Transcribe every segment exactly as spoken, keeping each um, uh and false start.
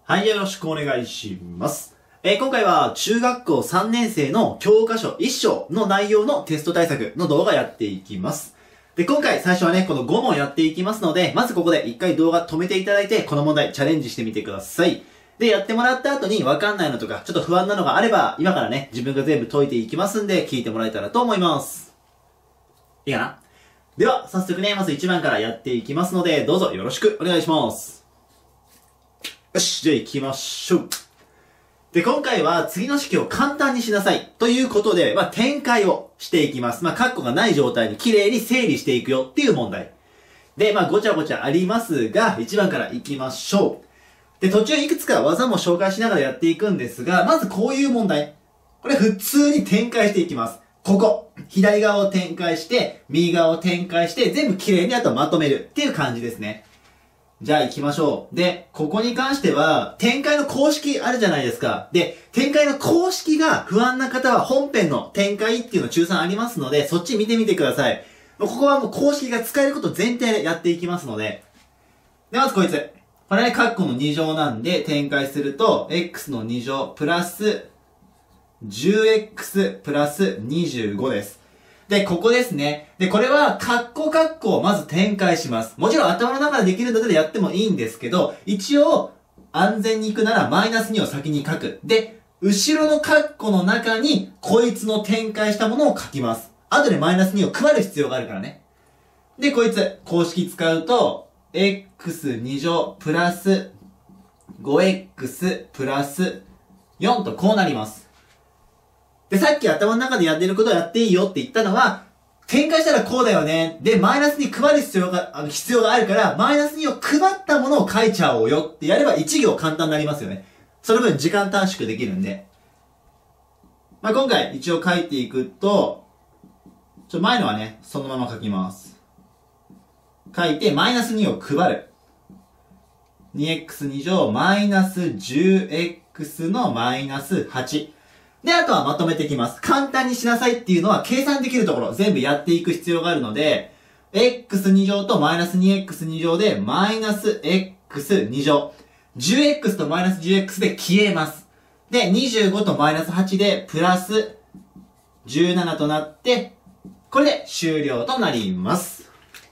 はい、よろしくお願いします。えー、今回は中学校さんねん生の教科書いっ章の内容のテスト対策の動画やっていきます。で、今回最初はね、このご問やっていきますので、まずここで一回動画止めていただいて、この問題チャレンジしてみてください。で、やってもらった後にわかんないのとか、ちょっと不安なのがあれば、今からね、自分が全部解いていきますんで、聞いてもらえたらと思います。いいかな？では、早速ね、まずいちばんからやっていきますので、どうぞよろしくお願いします。よし、じゃあ行きましょう。で、今回は次の式を簡単にしなさい。ということで、まあ、展開をしていきます。まあ、カッコがない状態に綺麗に整理していくよっていう問題。で、まあ、ごちゃごちゃありますが、いちばんから行きましょう。で、途中いくつか技も紹介しながらやっていくんですが、まずこういう問題。これ普通に展開していきます。ここ。左側を展開して、右側を展開して、全部綺麗にあとまとめるっていう感じですね。じゃあ行きましょう。で、ここに関しては、展開の公式あるじゃないですか。で、展開の公式が不安な方は本編の展開っていうの中さんありますので、そっち見てみてください。ここはもう公式が使えること前提でやっていきますので。で、まずこいつ。これね、カッコのに乗なんで展開すると、x のに乗プラス じゅうエックス プラスにじゅうごです。で、ここですね。で、これは、カッコカッコをまず展開します。もちろん頭の中でできるんだったらやってもいいんですけど、一応、安全に行くならマイナスにを先に書く。で、後ろのカッコの中に、こいつの展開したものを書きます。後でマイナスにを配る必要があるからね。で、こいつ、公式使うと、エックスに 乗プラス ごエックス プラスよんとこうなります。で、さっき頭の中でやってることをやっていいよって言ったのは、展開したらこうだよね。で、マイナスに配る必要が、あの、必要があるから、マイナスにを配ったものを書いちゃおうよってやればいち行簡単になりますよね。その分時間短縮できるんで。まあ、今回一応書いていくと、ちょ、前のはね、そのまま書きます。書いて、マイナスにを配る。にエックスに 乗マイナス じゅうエックス のマイナスはち。で、あとはまとめていきます。簡単にしなさいっていうのは計算できるところ全部やっていく必要があるので、エックスに 乗とマイナス にエックスに 乗でマイナス エックスに 乗。じゅうエックス とマイナス じゅうエックス で消えます。で、にじゅうごとマイナスはちでプラスじゅうななとなって、これで終了となります。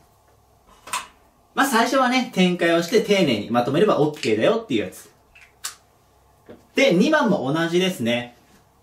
まあ、最初はね、展開をして丁寧にまとめれば OK だよっていうやつ。で、にばんも同じですね。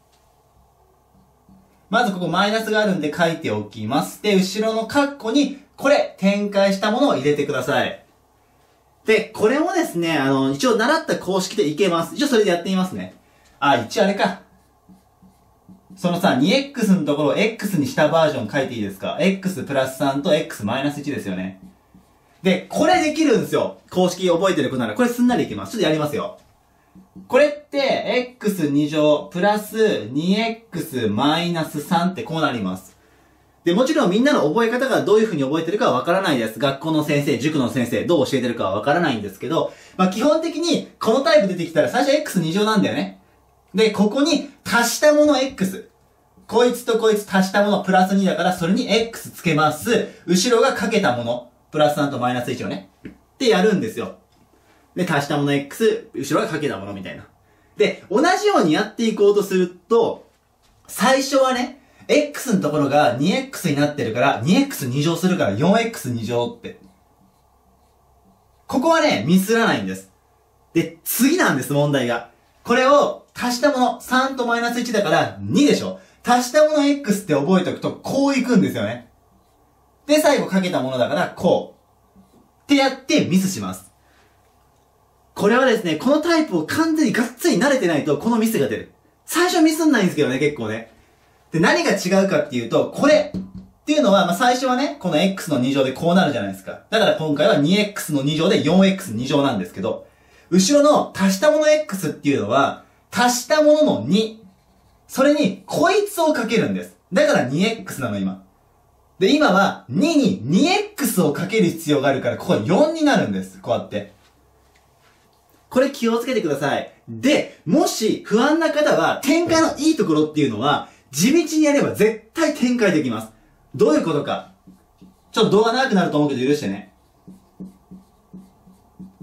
まずここマイナスがあるんで書いておきます。で、後ろのカッコに、これ、展開したものを入れてください。で、これもですね、あの、一応習った公式でいけます。一応それでやってみますね。あ、一応あれか。そのさ、にエックス のところを X にしたバージョン書いていいですか？ X プラスさんと X マイナスいちですよね。で、これできるんですよ。公式覚えてる子なら。これすんなりいけます。ちょっとやりますよ。これって、エックスに 乗プラス にエックス マイナスさんってこうなります。で、もちろんみんなの覚え方がどういう風に覚えてるかはわからないです。学校の先生、塾の先生、どう教えてるかはわからないんですけど、まあ基本的にこのタイプ出てきたら最初 エックスに 乗なんだよね。で、ここに足したもの X。こいつとこいつ足したものプラスにだからそれに X つけます。後ろがかけたもの、プラスさんとマイナスいちをね。ってやるんですよ。で、足したもの X、後ろがかけたものみたいな。で、同じようにやっていこうとすると、最初はね、X のところが にエックス になってるから、にエックスに 乗するから よんエックスに 乗って。ここはね、ミスらないんです。で、次なんです、問題が。これを足したもの、さんとマイナスいちだからにでしょ。足したもの X って覚えておくと、こういくんですよね。で、最後かけたものだから、こう。ってやってミスします。これはですね、このタイプを完全にがっつり慣れてないと、このミスが出る。最初ミスんないんですけどね、結構ね。で、何が違うかっていうと、これっていうのは、まあ、最初はね、この X のに乗でこうなるじゃないですか。だから今回は にエックス のに乗で よんエックスに 乗なんですけど、後ろの足したもの X っていうのは、足したもののに。それに、こいつをかけるんです。だから にエックス なの、今。で、今はにに にエックス をかける必要があるから、ここはよんになるんです。こうやって。これ気をつけてください。で、もし不安な方は、展開のいいところっていうのは、地道にやれば絶対展開できます。どういうことか。ちょっと動画長くなると思うけど許してね。こ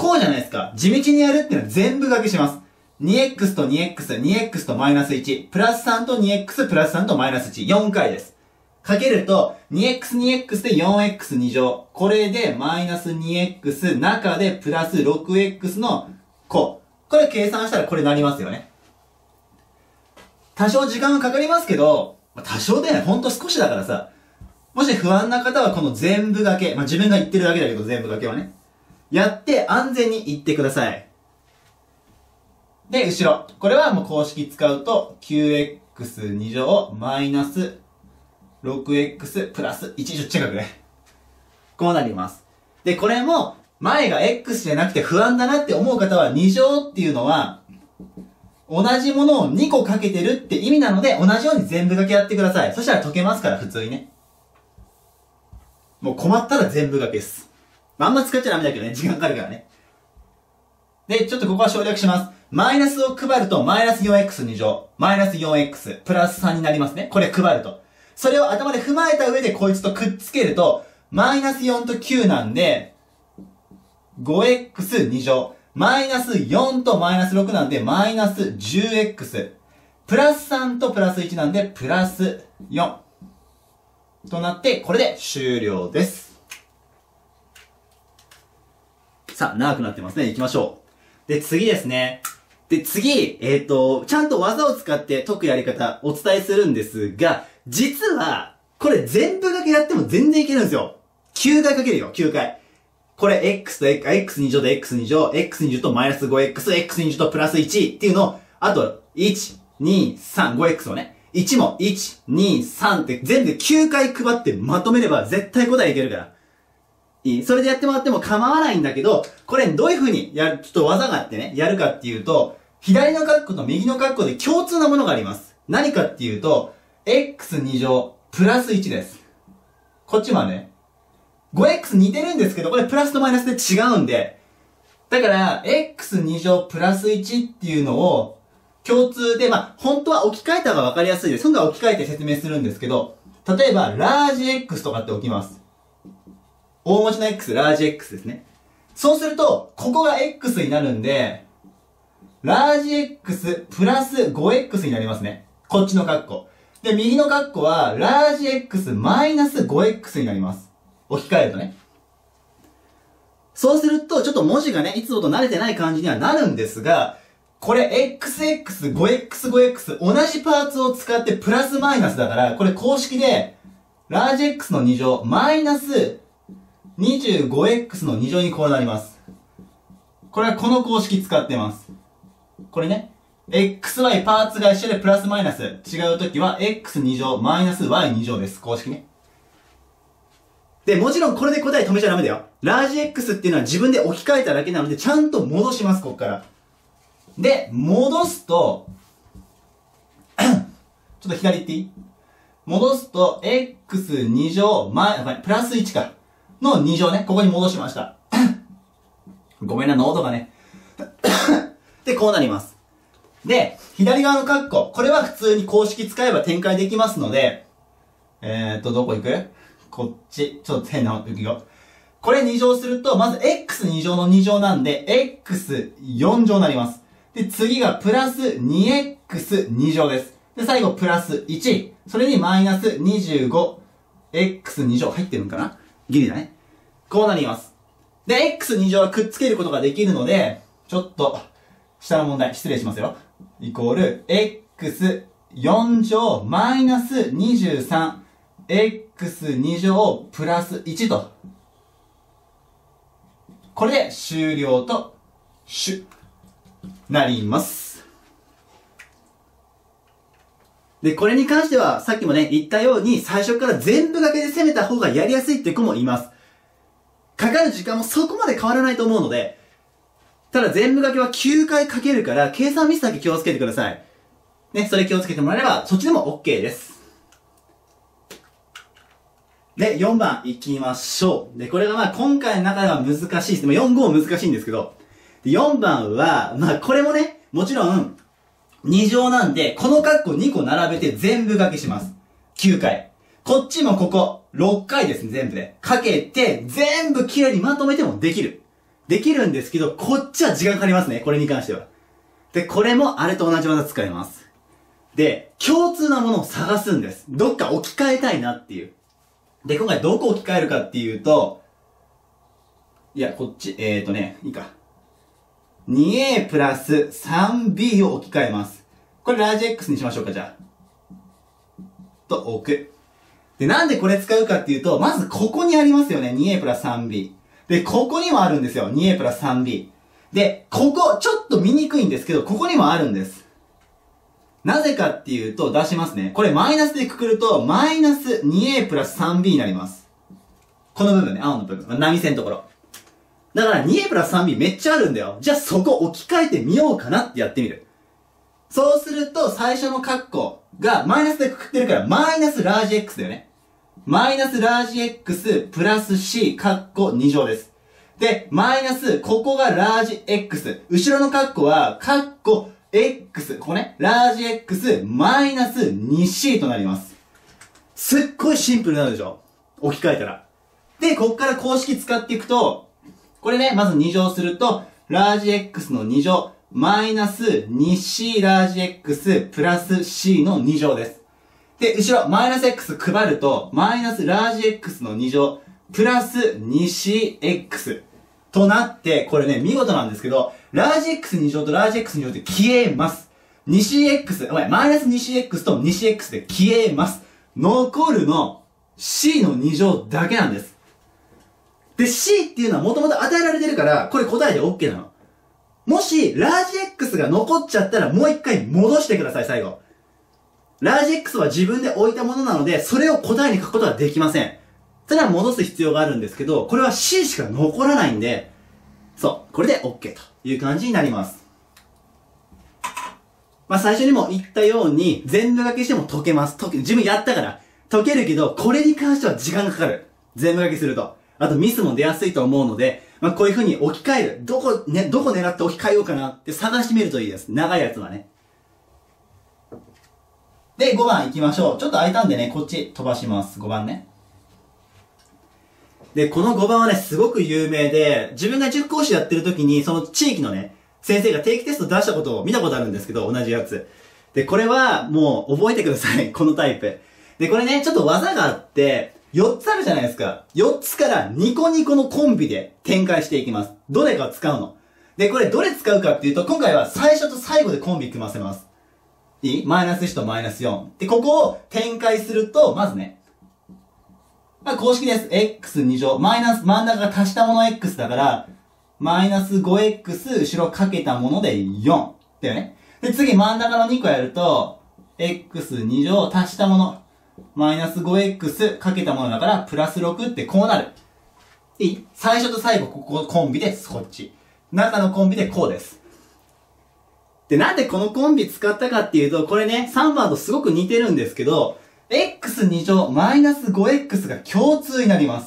こうじゃないですか。地道にやるっていうのは全部掛けします。にエックス と にエックス、にエックス とマイナスいち、プラスさんと にエックス、プラスさんとマイナスいち、よんかいです。かけると、にエックス、にエックス で よんエックスに 乗。これでマイナス にエックス、中でプラス ろくエックス のこう。これ計算したらこれなりますよね。多少時間がかかりますけど、多少でね、ほんと少しだからさ、もし不安な方はこの全部掛け、まあ、自分が言ってるだけだけど全部掛けはね、やって安全に言ってください。で、後ろ。これはもう公式使うと きゅうエックスに 乗マイナス ろくエックス プラスいち近くね。こうなります。で、これも前が X じゃなくて不安だなって思う方はに乗っていうのは同じものをにこかけてるって意味なので同じように全部掛けやってください。そしたら解けますから普通にね。もう困ったら全部掛けです。あんま使っちゃダメだけどね、時間かかるからね。で、ちょっとここは省略します。マイナスを配るとマイナス よんエックスに 乗、マイナス よんエックス、プラスさんになりますね。これ配ると。それを頭で踏まえた上でこいつとくっつけると、マイナスよんときゅうなんで、ごエックスに 乗。マイナスよんとマイナスろくなんで、マイナス じゅうエックス。プラスさんとプラスいちなんで、プラスよん。となって、これで終了です。さあ、長くなってますね。行きましょう。で、次ですね。で、次、えっと、ちゃんと技を使って解くやり方、お伝えするんですが、実は、これ全部掛けやっても全然いけるんですよ。きゅうかいかけるよ、きゅうかい。これ X と X、エックスに 乗と エックスに 乗、エックスに 乗とマイナス ごエックス、エックスに 乗とプラスいちっていうのを、あと、いち、に、さん、ごエックス をね、いちもいち、に、さんって全部できゅうかい配ってまとめれば絶対答えいけるから。いい。それでやってもらっても構わないんだけど、これどういう風にやる、ちょっと技があってね、やるかっていうと、左の括弧と右の括弧で共通なものがあります。何かっていうと、エックスに 乗プラスいちです。こっちまでね。ごエックス 似てるんですけど、これプラスとマイナスで違うんで、だから、エックスに 乗プラスいちっていうのを、共通で、まあ、本当は置き換えた方が分かりやすいです。今度は置き換えて説明するんですけど、例えば、ラージ X とかって置きます。大文字の X、ラージ X ですね。そうすると、ここが X になるんで、ラージ X プラス ごエックス になりますね。こっちの括弧。で、右の括弧は、ラージ X マイナス ごエックス になります。置き換えるとね。そうすると、ちょっと文字がね、いつもと慣れてない感じにはなるんですが、これ エックスエックス、ごエックス、ごエックス、同じパーツを使ってプラスマイナスだから、これ公式で、ラージ X のに乗、マイナス にじゅうごエックス のに乗にこうなります。これはこの公式使ってます。これね、エックスワイ パーツが一緒でプラスマイナス違うときは エックスに 乗、マイナス ワイに 乗です。公式ね。で、もちろんこれで答え止めちゃダメだよ。ラージ X っていうのは自分で置き換えただけなので、ちゃんと戻します、こっから。で、戻すと、ちょっと左行っていい？戻すと、エックスに 乗、マイ、プラスいちか。のに乗ね。ここに戻しました。ごめんな、喉がね。で、こうなります。で、左側の括弧。これは普通に公式使えば展開できますので、えーっと、どこ行く？こっち。ちょっと変なの行くよ。これに乗すると、まず エックスに 乗のに乗なんで、エックスよん 乗になります。で、次がプラス にエックスに 乗です。で、最後プラスいち。それにマイナス にじゅうごエックスに 乗入ってるんかな？ギリだね。こうなります。で、エックスに 乗はくっつけることができるので、ちょっと、下の問題、失礼しますよ。イコール、エックスよん 乗マイナス にじゅうさんエックスに 乗プラスいちと。これで終了と、しゅ、なります。で、これに関しては、さっきもね、言ったように、最初から全部掛けで攻めた方がやりやすいっていう子もいます。かかる時間もそこまで変わらないと思うので、ただ全部掛けはきゅうかいかけるから、計算ミスだけ気をつけてください。ね、それ気をつけてもらえれば、そっちでも OK です。で、よんばんいきましょう。で、これがまあ今回の中では難しいです。まあ、よん、ご難しいんですけど、でよんばんは、まあこれもね、もちろん、に乗なんで、この括弧にこ並べて全部掛けします。きゅうかい。こっちもここ、ろっかいですね、全部で。かけて、全部きれいにまとめてもできる。 できるんですけど、こっちは時間かかりますね。これに関しては。で、これもあれと同じ技使います。で、共通なものを探すんです。どっか置き換えたいなっていう。で、今回どこ置き換えるかっていうと、いや、こっち、えーとね、いいか。にエー プラス スリービー を置き換えます。これラージ X にしましょうか、じゃあ。と置く。で、なんでこれ使うかっていうと、まずここにありますよね。にエー プラス スリービー。で、ここにもあるんですよ。にエー プラス スリービー。で、ここ、ちょっと見にくいんですけど、ここにもあるんです。なぜかっていうと、出しますね。これマイナスでくくると、マイナス にエー プラス スリービー になります。この部分ね、青の部分。波線のところ。だから にエー プラス スリービー めっちゃあるんだよ。じゃあそこ置き換えてみようかなってやってみる。そうすると、最初のカッコがマイナスでくくってるから、マイナスラージ X だよね。マイナスラージ X プラス C カッコに乗です。で、マイナス、ここがラージ X。後ろのカッコは、カッコ X。ここね、ラージ X マイナス にシー となります。すっごいシンプルになるでしょ？置き換えたら。で、こっから公式使っていくと、これね、まずに乗すると、ラージ X のに乗、マイナス にシー ラージ X プラス C のに乗です。で、後ろ、マイナス X 配ると、マイナスラージ X のに乗、プラス にシーエックス となって、これね、見事なんですけど、ラージ X に乗とラージ X に乗って消えます。にシーエックス、お前、マイナス にシーエックス と にシーエックス で消えます。残るの C のに乗だけなんです。で、C っていうのはもともと与えられてるから、これ答えで OK なの。もし、ラージ X が残っちゃったらもう一回戻してください、最後。ラージ X は自分で置いたものなので、それを答えに書くことはできません。それは戻す必要があるんですけど、これは C しか残らないんで、そう、これで OK という感じになります。まあ最初にも言ったように、全部書きしても解けます。解け、自分やったから、解けるけど、これに関しては時間がかかる。全部書きすると。あとミスも出やすいと思うので、まあこういう風に置き換える。どこ、ね、どこ狙って置き換えようかなって探してみるといいです。長いやつはね。で、ごばん行きましょう。ちょっと空いたんでね、こっち飛ばします。ごばんね。で、このごばんはね、すごく有名で、自分が塾講師やってる時に、その地域のね、先生が定期テスト出したことを見たことあるんですけど、同じやつ。で、これはもう覚えてください。このタイプ。で、これね、ちょっと技があって、よっつあるじゃないですか。よっつからニコニコのコンビで展開していきます。どれかを使うの。で、これどれ使うかっていうと、今回は最初と最後でコンビ組ませます。いい？マイナスいちとマイナスよん。で、ここを展開すると、まずね、まあ、公式です。エックスに 乗。マイナス、真ん中が足したもの X だから、マイナス ごエックス 後ろかけたものでよん。だよね。で、次真ん中のにこやると、エックスに 乗足したもの。マイナス ごエックス かけたものだから、プラスろくってこうなる。いい？最初と最後、ここコンビでこっち。中のコンビでこうです。で、なんでこのコンビ使ったかっていうと、これね、さんばんとすごく似てるんですけど、エックスに 乗マイナス ごエックス が共通になります。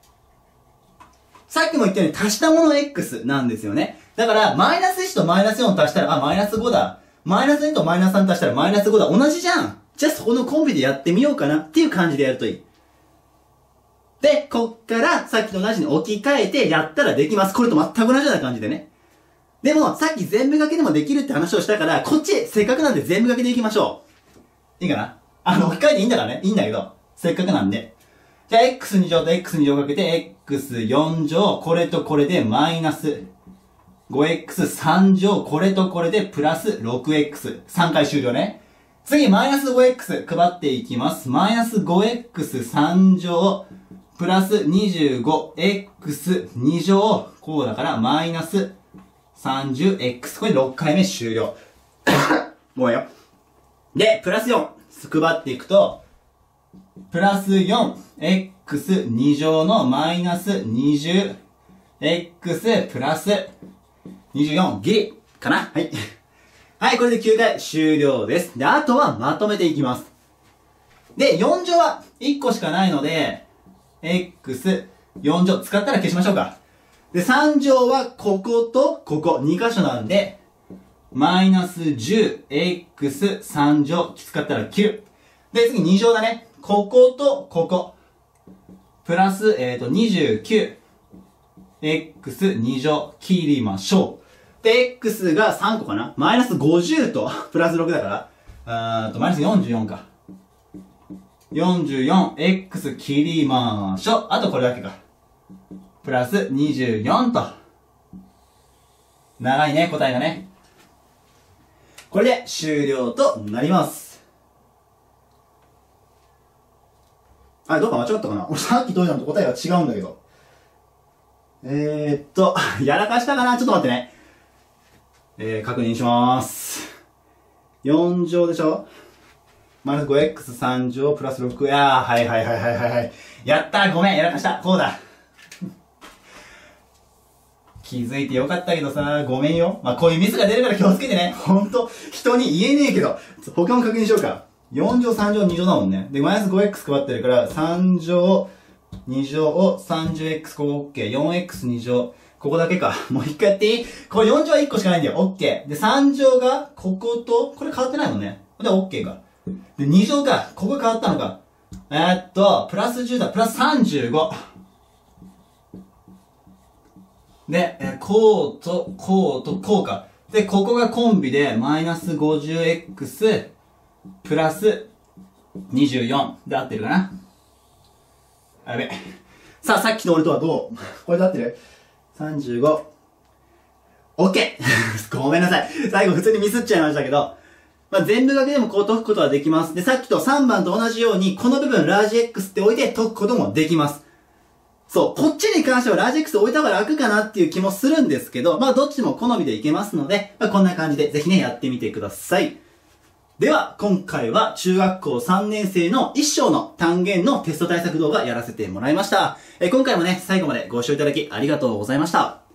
さっきも言ったように足したもの X なんですよね。だから、マイナスいちとマイナスよん足したら、あ、マイナスごだ。マイナスにとマイナスさん足したらマイナスごだ。同じじゃん。じゃあそこのコンビでやってみようかなっていう感じでやるといい。で、こっからさっきと同じに置き換えてやったらできます。これと全く同じような感じでね。でも、さっき全部書きでもできるって話をしたから、こっち、せっかくなんで全部書きでいきましょう。いいかな？あの、置き換えていいんだからね。いいんだけど、せっかくなんで。じゃあ、エックスに 乗と エックスに 乗かけて、エックスよん 乗、これとこれでマイナス ごエックスさん 乗、これとこれでプラス ろくエックス。さんかい終了ね。次、マイナス ごエックス 配っていきます。マイナス ごエックスさん 乗、プラス にじゅうごエックスに 乗、こうだからマイナス さんじゅうエックス。これろっかいめ終了。もうよ。で、プラスよん。配っていくと、プラス よんエックスに 乗のマイナス にじゅうエックス プラスにじゅうよんギリかな。はい。はい、これできゅうかい終了です。で、あとはまとめていきます。で、よん乗はいっこしかないので、エックスよん 乗使ったら消しましょうか。で、さん乗はこことここに箇所なんで、マイナス じゅうエックスさん 乗使ったら切る。で、次に乗だね。こことここ。プラス、えっと、にじゅうきゅう x に乗切りましょう。で、x がさんこかな。マイナスごじゅうと、プラスろくだから、あーと、マイナスよんじゅうよんか。よんじゅうよん、x 切りましょう。あとこれだけか。プラスにじゅうよんと。長いね、答えがね。これで終了となります。あれ、どっか間違ったかな？俺さっき解いたのと答えが違うんだけど。えーっと、やらかしたかな？ちょっと待ってね。えー、確認しまーす。よん乗でしょ？マイナス ごエックスさん 乗プラスろく。いやー、はいはいはいはいはいはい。やったー、ごめん、やらかした。こうだ。気づいてよかったけどさ、ごめんよ。まあ、こういうミスが出るから気をつけてね。ほんと、人に言えねえけど。他も確認しようか。よん乗、さん乗、に乗だもんね。で、マイナス ごエックス 配ってるから、さん乗、に乗を さんじゅうエックス、ここ OK。よんエックスに 乗。ここだけか。もう一回やっていい？これよん乗はいっこしかないんだよ。OK。で、さん乗が、ここと、これ変わってないもんね。で、OK か。で、に乗か。ここ変わったのか。えー、っと、プラスじゅうだ。プラスさんじゅうご。で、えー、こうと、こうと、こうか。で、ここがコンビで、マイナス ごじゅうエックス、プラスにじゅうよんで合ってるかな。やべ。さあ、さっきの俺とはどう？これで合ってる？ さんじゅうご。OK! ごめんなさい。最後普通にミスっちゃいましたけど、まあ、全部掛けでもこう解くことはできます。で、さっきとさんばんと同じように、この部分ラージ X って置いて解くこともできます。そう、こっちに関してはラージ X 置いた方が楽かなっていう気もするんですけど、まあどっちも好みでいけますので、まあこんな感じでぜひね、やってみてください。では、今回は中学校さんねん生の一章の単元のテスト対策動画やらせてもらいました。え今回もね、最後までご視聴いただきありがとうございました。